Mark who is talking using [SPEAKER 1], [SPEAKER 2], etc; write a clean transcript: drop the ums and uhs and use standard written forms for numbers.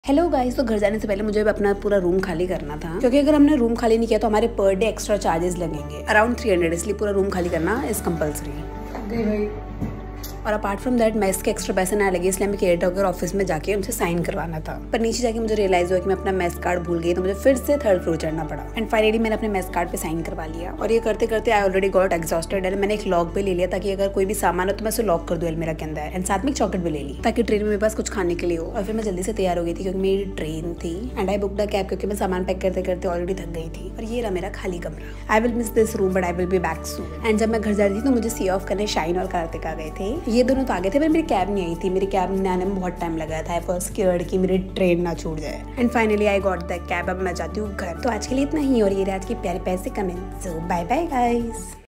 [SPEAKER 1] Hello guys, तो घर जाने से पहले मुझे अपना पूरा रूम खाली करना था, क्योंकि अगर हमने रूम खाली नहीं किया तो हमारे पर डे एक्स्ट्रा चार्जेस लगेंगे अराउंड 300, इसलिए पूरा रूम खाली करना इज कंपल्सरी। और अपार्ट फ्रॉम दैट मेस के एक्स्ट्रा पैसे ना लगे, इसलिए हमें केयर टेकर ऑफिस में जाके उनसे साइन करवाना था। पर नीचे जाके मुझे रियलाइज हुआ कि मैं अपना मेस कार्ड भूल गई, तो मुझे फिर से 3rd फ्लोर चढ़ना पड़ा। एंड फाइनली मैंने अपने मेस कार्ड पे साइन करवा लिया। और ये करते करते I already got exhausted and मैंने एक लॉक भी ले लिया, ताकि अगर कोई भी सामान हो तो मैं उसे लॉक कर दूं अलमीरा के अंदर। एंड साथ में एक चॉकलेट भी ले ली, ताकि ट्रेन में मेरे पास कुछ खाने के लिए हो। और फिर मैं जल्दी से तैयार हो गई थी, क्योंकि मेरी ट्रेन थी। And I book the cab, क्योंकि मैं सामान पैक करते करते ऑलरेडी थक गई थी। और ये रहा मेरा खाली कमरा। I will miss this room but I will be back soon. And जब मैं घर जा रही थी तो मुझे सी ऑफ करने शाइन और कार्तिक आ गए थे। ये दोनों तो आ गए थे, मेरी कैब नहीं आई थी। मेरी कैब में आने में बहुत टाइम लगा था। आई वाज स्कैर्ड कि मेरी ट्रेन ना छूट जाए। And finally I got the cab. अब मैं जाती हूँ घर। तो आज के लिए इतना ही, और ये आज की प्यारी पैसे comment. So bye bye guys.